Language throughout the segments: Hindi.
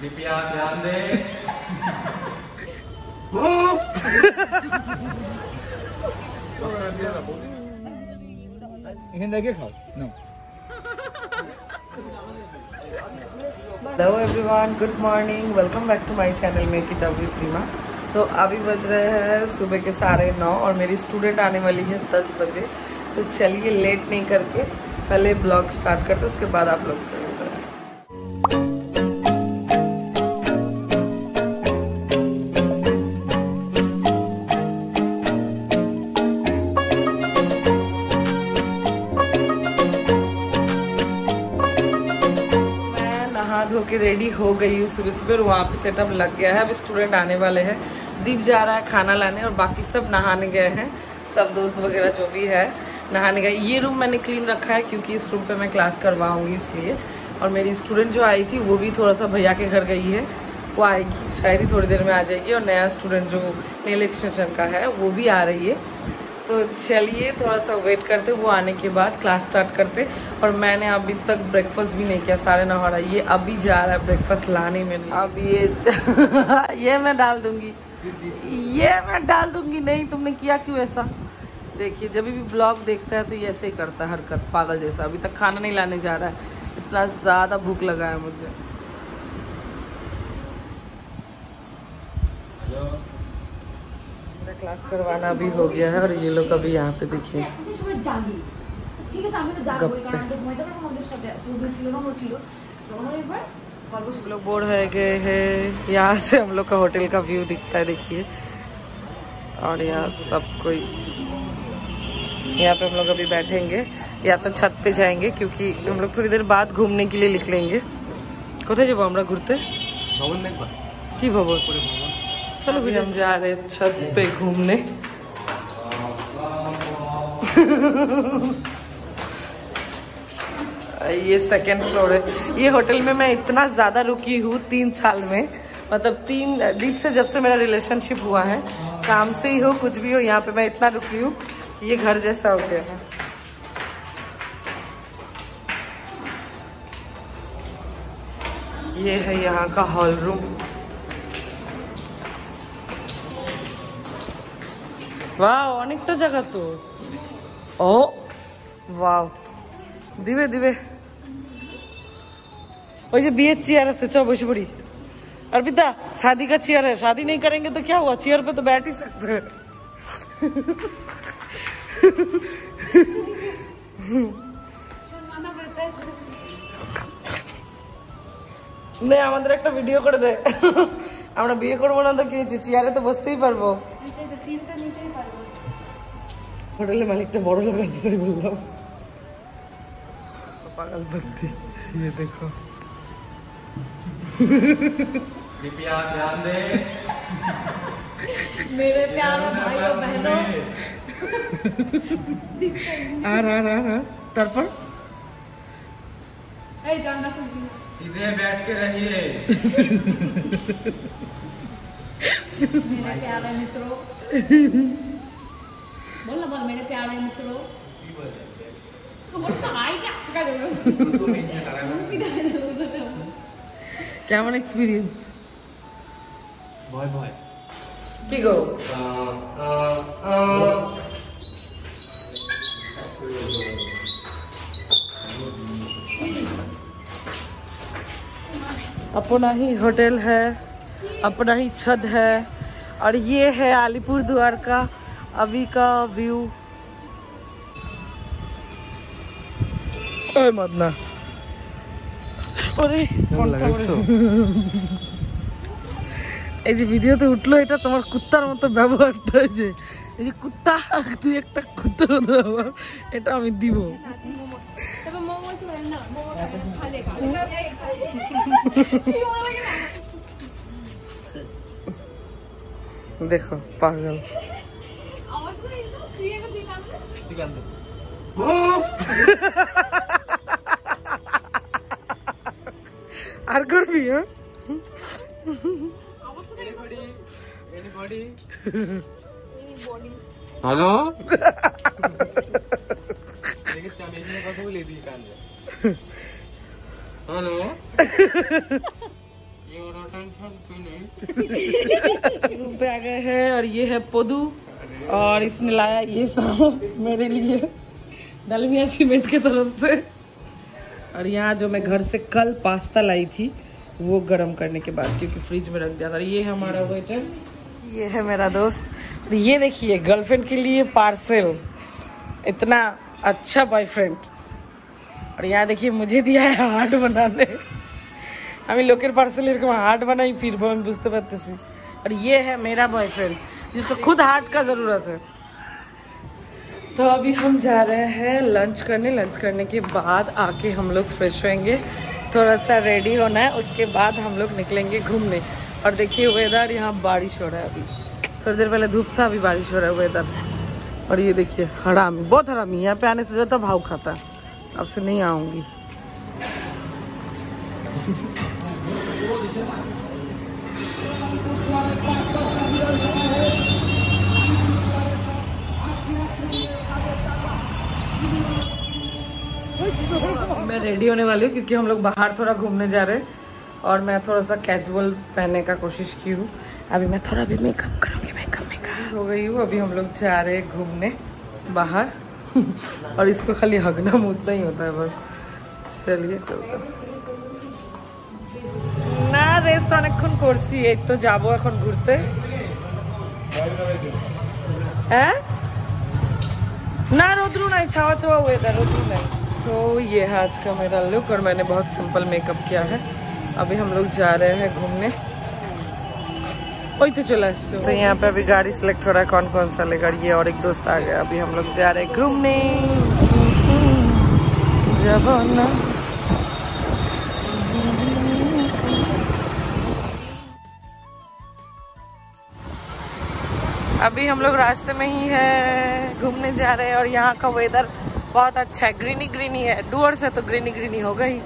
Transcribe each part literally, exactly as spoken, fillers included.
कृपया ध्यान दें। Hello everyone, good morning, welcome back to my channel make it up with Reema. तो अभी बज रहे हैं सुबह के साढ़े नौ और मेरी स्टूडेंट आने वाली है दस बजे। तो चलिए लेट नहीं करके पहले ब्लॉग स्टार्ट करते, उसके बाद आप लोग से मिलते हैं। धो के रेडी हो गई हूँ सुबह सुबह, वहाँ पे सेटअप लग गया है। अब स्टूडेंट आने वाले हैं, दीप जा रहा है खाना लाने और बाकी सब नहाने गए हैं। सब दोस्त वगैरह जो भी है नहाने गए। ये रूम मैंने क्लीन रखा है क्योंकि इस रूम पे मैं क्लास करवाऊंगी इसलिए। और मेरी स्टूडेंट जो आई थी वो भी थोड़ा सा भैया के घर गई है, वो आएगी शायद ही थोड़ी देर में आ जाएगी। और नया स्टूडेंट जो नेल एक्सटेंशन का है वो भी आ रही है। तो चलिए थोड़ा सा वेट करते, वो आने के बाद क्लास स्टार्ट करते। और मैंने अभी तक ब्रेकफास्ट भी नहीं किया, साढ़े नौ हो रहा है। ये अभी जा रहा है ब्रेकफास्ट लाने में। अब ये ये मैं डाल दूंगी, ये मैं डाल दूंगी। नहीं तुमने किया क्यों ऐसा? देखिए जब भी ब्लॉग देखता है तो ये ऐसे ही करता है हरकत, पागल जैसा। अभी तक खाना नहीं लाने जा रहा है, इतना ज़्यादा भूख लगा है मुझे। मेरा क्लास करवाना भी हो गया है और ये लोग अभी यहाँ पे देखिए हम लोग बोर्ड है गए हैं। यहाँ से हम लोग का होटल का व्यू दिखता है, देखिए। और यहाँ सब कोई, यहाँ पे हम लोग अभी बैठेंगे या तो छत पे जाएंगे क्योंकि हम लोग थोड़ी देर बाद घूमने के लिए निकलेंगे। कोथे जब हमरा घूरते की भवन, चलो भी हम जा रहे हैं छत पे घूमने। ये सेकंड फ्लोर है। ये होटल में मैं इतना ज्यादा रुकी हूँ तीन साल में, मतलब तीन दीप से जब से मेरा रिलेशनशिप हुआ है, काम से ही हो कुछ भी हो, यहाँ पे मैं इतना रुकी हूँ ये घर जैसा हो गया है। ये है यहाँ का हॉल रूम। वाह অনেকটা জায়গা তো। ओ वाह दिवे दिवे ওই যে বিয়ের চেয়ার আছে, चलो বসে पड़ी। अर्पिता शादी का चेयर है, शादी नहीं करेंगे तो क्या हुआ, चेयर पे तो बैठ ही सकते हैं। नहीं আমাদের একটা ভিডিও করে দে, আমরা বিয়ে করব না তো কি হয়েছে, চেয়ারে তো বসতেই পারবো। হোটেলের মালিকটা বড় লোক আছে তাই বললাম। পাগল बंदी, ये देखो। कृपया ध्यान दें। मेरे प्यारे भाइयों बहनों, आ रहा आ रहा तारपर सीधे बैठ के रहिए। मेरे प्यारे मित्रों, बोल ना बोल, मेरे प्यारे मित्रों। কেমন এক্সপিরিয়েন্স? ভয় ভয় কি গো अपना ही होटल है, अपना ही छत है। और ये है अलीपुर द्वार का अभी का व्यू। ओए मदना, अरे এই যে ভিডিওতে উঠলো, এটা তোমার কুত্তার মতো ব্যবহারটা, যে এই যে কুত্তা, তুই একটা কুত্তার মতো ব্যবহার, এটা আমি দিব। देखो पागल। আর করবি? হ্যাঁ हेलो हेलो रूम पे आ गए हैं और ये है पोदू और इसने लाया ये सब मेरे लिए डालमिया सीमेंट की तरफ से। और यहाँ जो मैं घर से कल पास्ता लाई थी वो गर्म करने के बाद क्योंकि फ्रिज में रख दिया था। ये है हमारा वेटर, ये है मेरा दोस्त। और ये देखिए गर्लफ्रेंड के लिए पार्सल, इतना अच्छा बॉयफ्रेंड। और यहाँ देखिए मुझे दिया है हार्ट बनाने, हमें लोकेर पार्सल हार्ट बनाई फिर बुझते पारते। और ये है मेरा बॉयफ्रेंड जिसको खुद हार्ट का जरूरत है। तो अभी हम जा रहे हैं लंच करने। लंच करने के बाद आके हम लोग फ्रेश होएंगे, थोड़ा सा रेडी होना है, उसके बाद हम लोग निकलेंगे घूमने। और देखिए वेदर, यहाँ बारिश हो रहा है। अभी थोड़ी देर पहले धूप था, अभी बारिश हो रहा है वेदर। और ये देखिए हरामी, बहुत हरामी, यहाँ पे आने से ज्यादा भाव खाता। अब से नहीं आऊंगी। मैं रेडी होने वाली हूँ क्योंकि हम लोग बाहर थोड़ा घूमने जा रहे हैं और मैं थोड़ा सा कैजुअल पहनने का कोशिश की हूँ। अभी मैं थोड़ा भी मेकअप करूँगी, मेकअप मेकअप हो गई हूँ। अभी हम लोग जा रहे हैं घूमने बाहर और इसको खाली हगना मुद्दा ही होता है बस। चलिए चलते ना, रेस्ट अनेकक्षण करছি, এই তো যাবো এখন ঘুরতে। হ্যাঁ ना रोद्रू नहीं, छावा छावा वेदर, रोद्रू नहीं। तो ये है आज का मेरा लुक और मैंने बहुत सिंपल मेकअप किया है। अभी हम लोग जा रहे हैं घूमने। वही तो चला। तो यहाँ पे अभी गाड़ी सिलेक्ट हो रहा है कौन कौन सा लेगा। ये और एक दोस्त आ गया। अभी हम लोग जा रहे हैं घूमने। जब ना अभी हम लोग रास्ते में ही है, घूमने जा रहे हैं और यहाँ का वेदर बहुत अच्छा है, ग्रीनी ग्रीनी है। डूअर्स है तो ग्रीनी ग्रीनी होगा ही।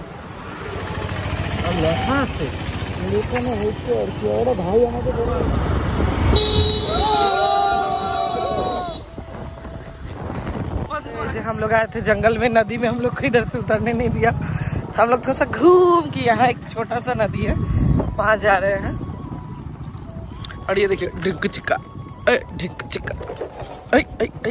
हम लोग आए थे जंगल में, नदी में हम लोग को इधर से उतरने नहीं दिया। तो हम लोग थोड़ा सा घूम के यहाँ एक छोटा सा नदी है वहां जा रहे हैं। और ये देखिए ढिक चिक्का, ढिक चिक्का, ऐ ऐ ऐ।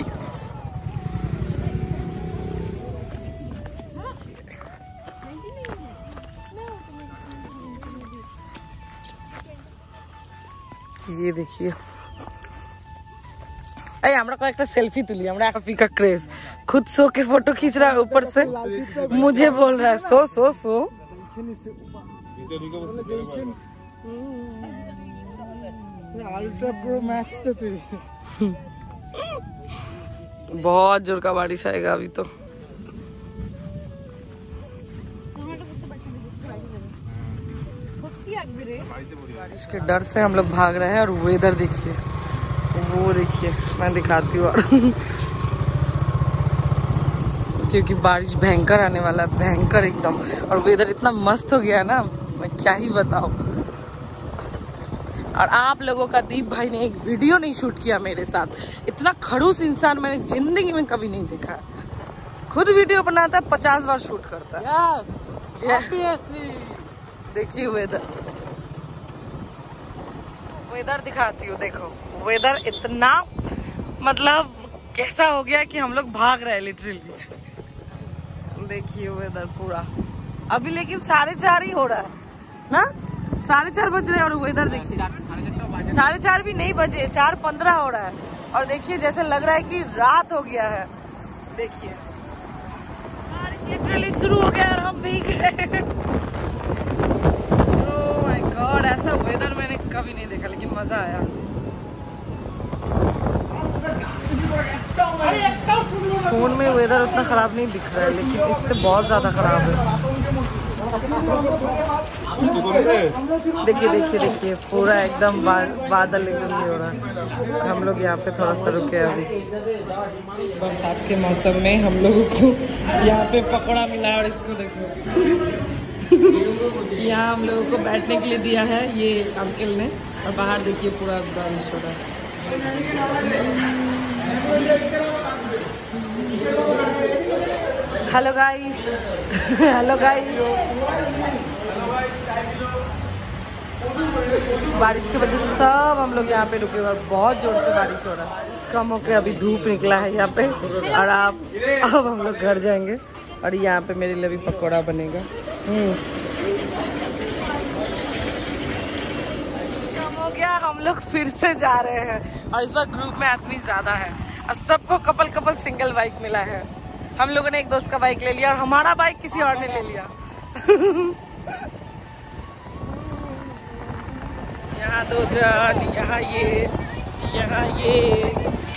ये देखिए अरे हमरा को एक सेल्फी तुली, हमरा काफी का क्रेज, खुद सो के फोटो खींच रहा है, ऊपर से मुझे बोल रहा है सो सो सो। अल्ट्रा प्रो मैक्स तो तू बहुत जोर का बारिश आएगा अभी तो। बारिश के डर से हम लोग भाग रहे हैं। और वेदर देखिए, वो देखिए, मैं दिखाती हूँ। और क्योंकि बारिश भयंकर आने वाला है, भयंकर एकदम। और वेदर इतना मस्त हो गया है ना, मैं क्या ही बताऊं। और आप लोगों का दीप भाई ने एक वीडियो नहीं शूट किया मेरे साथ। इतना खड़ूस इंसान मैंने जिंदगी में कभी नहीं देखा। खुद वीडियो बनाता है, पचास बार शूट करता है। yes, देखिए वेदर, वेदर दिखाती हूँ। देखो वेदर इतना मतलब कैसा हो गया कि हम लोग भाग रहे हैं लिटरली। देखिए वेदर पूरा अभी, लेकिन साढ़े चार ही हो रहा है ना, साढ़े चार बज रहे हैं। और वेदर देखिए, साढ़े चार भी नहीं बजे, चार पंद्रह हो रहा है। और देखिए जैसे लग रहा है कि रात हो गया है। देखिए बारिश लिटरली शुरू हो गया और हम भीग गए। ओह माय गॉड, ऐसा वेदर मैंने कभी नहीं देखा, लेकिन मजा आया। फोन में वेदर उतना खराब नहीं दिख रहा है, लेकिन इससे बहुत ज्यादा खराब है। देखिए देखिए देखिए पूरा एकदम बा, बादल एकदम नहीं हो रहा है। हम लोग यहाँ पे थोड़ा सा रुके अभी। बरसात के मौसम में हम लोगों को यहाँ पे पकौड़ा मिला। और इसको देखो यहाँ हम लोगों को बैठने के लिए दिया है ये अंकल ने। और बाहर देखिए पूरा बारिश हो रहा है। Hello guys, hello guys. बारिश की वजह से सब हम लोग यहाँ पे रुके हुए और बहुत जोर से बारिश हो रहा है। कम होके अभी धूप निकला है यहाँ पे और आप अब हम लोग घर जाएंगे और यहाँ पे मेरे लिए भी पकौड़ा बनेगा। कम हो गया, हम लोग फिर से जा रहे हैं और इस बार ग्रुप में आदमी ज्यादा है और सबको कपल कपल सिंगल बाइक मिला है। हम लोगों ने एक दोस्त का बाइक ले लिया और हमारा बाइक किसी और ने ले लिया। यहाँ दो जन, यहाँ ये, यहाँ ये।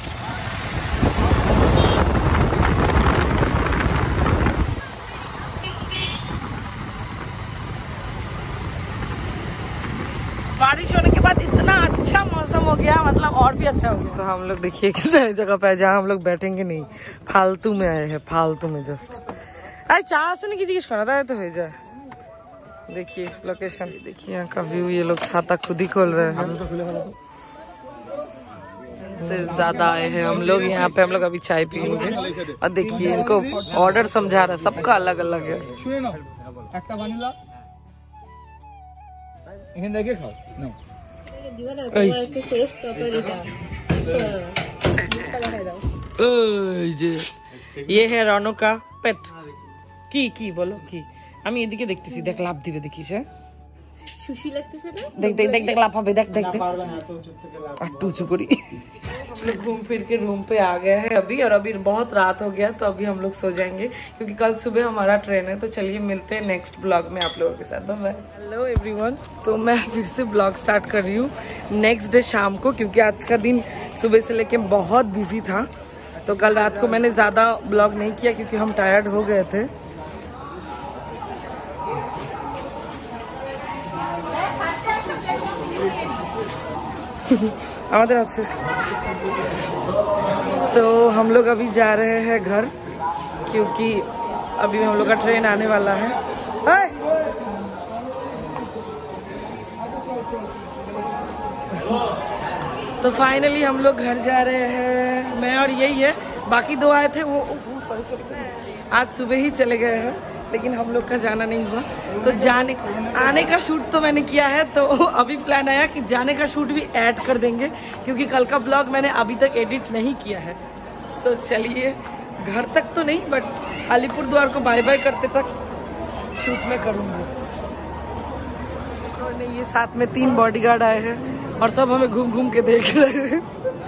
बारिश होने के बाद इतना अच्छा मौसम हो गया, मतलब और भी अच्छा हो गया। तो हम लोग देखिए किस जगह पे है जहाँ हम लोग बैठेंगे नहीं, फालतू में आए हैं, फालतू में जस्ट अरे चाह से नहीं किसी खाना था तो हो जाए। देखिए लोकेशन, देखिए यहाँ का व्यू। ये लोग छाता खुद ही खोल रहे हैं। से ज्यादा आए हैं हम लोग यहाँ पे। हम लोग अभी चाय पियेंगे और देखिए इनको ऑर्डर समझा रहा है, सबका अलग अलग है। ये है रनो का पेट। কি কি বলো কি? আমি এদিকে দেখতেছি, দেখ লাভ দিবে দেখিস। সুশি লাগতেছে না? দেখ দেখ দেখ দেখ লাভ হবে, দেখ देख देख टू चुकरी। हम लोग घूम फिर के रूम पे आ गए हैं अभी और अभी बहुत रात हो गया तो अभी हम लोग सो जाएंगे क्योंकि कल सुबह हमारा ट्रेन है। तो चलिए मिलते हैं नेक्स्ट ब्लॉग में आप लोगों के साथ। बाय। हेलो एवरीवन, तो मैं फिर से ब्लॉग स्टार्ट कर रही हूँ नेक्स्ट डे शाम को क्योंकि आज का दिन सुबह से लेके बहुत बिजी था। तो कल रात को मैंने ज्यादा ब्लॉग नहीं किया क्योंकि हम टायर्ड हो गए थे। আমাদের আছে। तो हम लोग अभी जा रहे हैं घर क्योंकि अभी हम लोग का ट्रेन आने वाला है। तो फाइनली हम लोग घर जा रहे हैं, मैं और यही है। बाकी दो आए थे वो आज सुबह ही चले गए हैं लेकिन हम लोग का जाना नहीं हुआ। तो जाने आने का शूट तो मैंने किया है, तो अभी प्लान आया कि जाने का शूट भी ऐड कर देंगे क्योंकि कल का ब्लॉग मैंने अभी तक एडिट नहीं किया है। तो चलिए, घर तक तो नहीं बट अलीपुर द्वार को बाय बाय करते तक शूट में करूँगी। और नहीं, ये साथ में तीन बॉडीगार्ड आए हैं और सब हमें घूम घूम के देख रहे हैं।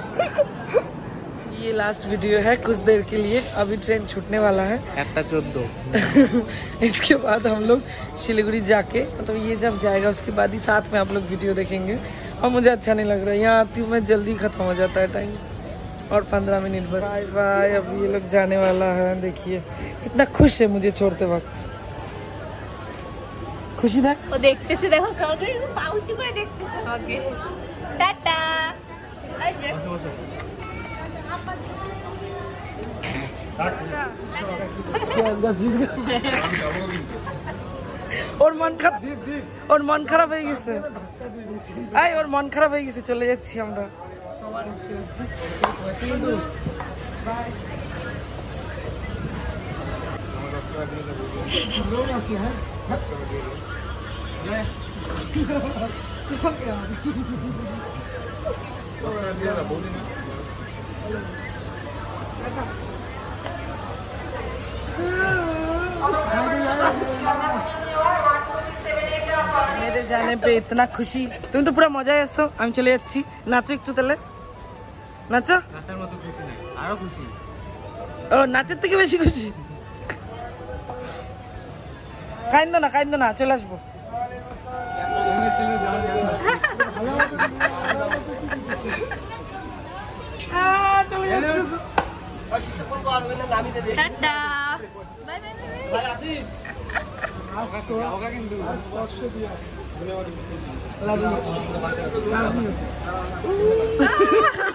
ये लास्ट वीडियो है कुछ देर के लिए, अभी ट्रेन छूटने वाला है একটা चौदह। इसके बाद हम लोग सिलीगुड़ी जाके, मतलब ये जब जाएगा उसके बाद ही साथ में आप लोग वीडियो देखेंगे। और मुझे अच्छा नहीं लग रहा है, यहाँ आती हूँ मैं जल्दी खत्म हो जाता है टाइम और पंद्रह मिनट बस। बाय बाय, अब ये लोग जाने वाला है। देखिए कितना खुश है मुझे छोड़ते वक्त। खुशी था वो देखते से देखो कॉल करी वो पाउच করে দেখতেছে ওকে টাটা আজে ওর মন খারাপ, ওর মন খারাপ হয়ে গেছে। আই ওর মন খারাপ হয়ে গেছে, চলে যাচ্ছি আমরা। मेरे जाने पे इतना खुशी, तुम तो पूरा मजा আসছো। আমি চলে যাচ্ছি, নাচো একটু তাহলে, নাচো। নাচার মতো খুশি না, আরো খুশি। ও নাচের থেকে বেশি খুশি। কাইন্দো না, কাইন্দো না, চলে আসবো। চলে যাচ্ছি। টাটা বাই বাই বাই আসিস होगा কিন্তু স্পর্শ দিয়া লাভ ইউ।